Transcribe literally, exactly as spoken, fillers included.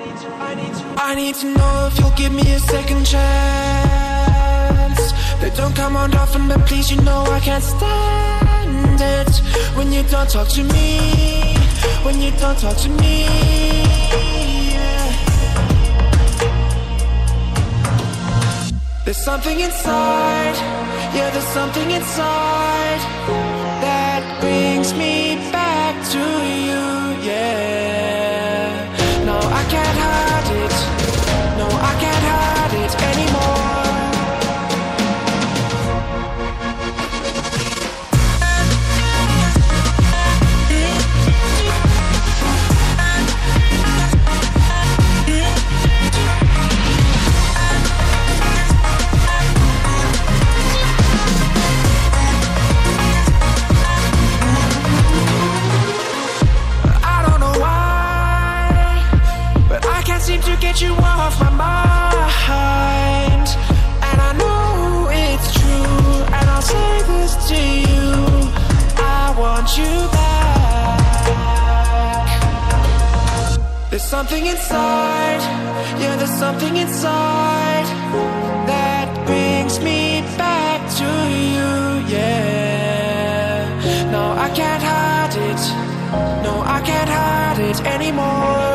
I need to know if you'll give me a second chance. They don't come around often, but please, you know I can't stand it when you don't talk to me, when you don't talk to me, yeah. There's something inside, yeah, there's something inside that brings me back to you, yeah. No, I can't hide it, no, I can't hide it anymore. Seem to get you off my mind, and I know it's true, and I'll say this to you, I want you back. There's something inside, yeah, there's something inside that brings me back to you, yeah. No, I can't hide it, no, I can't hide it anymore.